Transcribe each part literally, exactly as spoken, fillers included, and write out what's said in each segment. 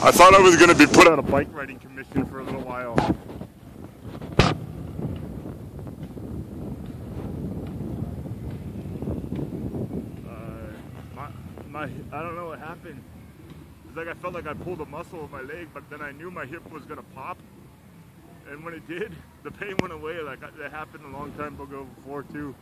I thought I was going to be put on a bike riding commission for a little while. Uh, my, my, I don't know what happened. It's like I felt like I pulled a muscle of my leg, but then I knew my hip was going to pop. And when it did, the pain went away. Like that happened a long time ago before too.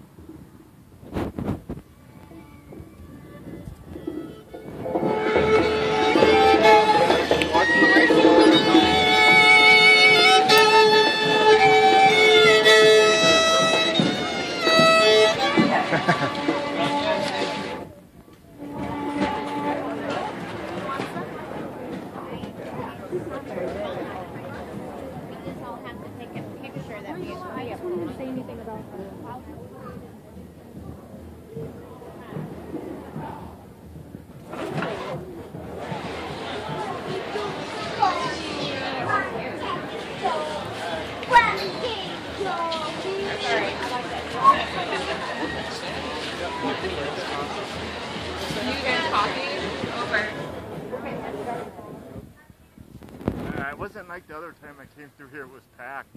Uh, it wasn't like the other time I came through here, it was packed.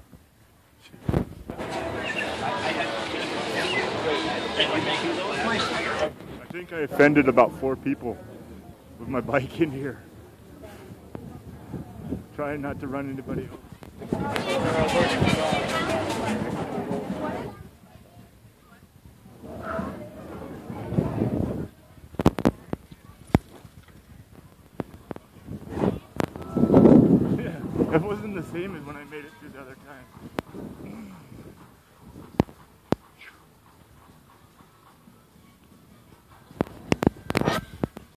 I think I offended about four people with my bike in here. Trying not to run anybody else. It wasn't the same as when I made it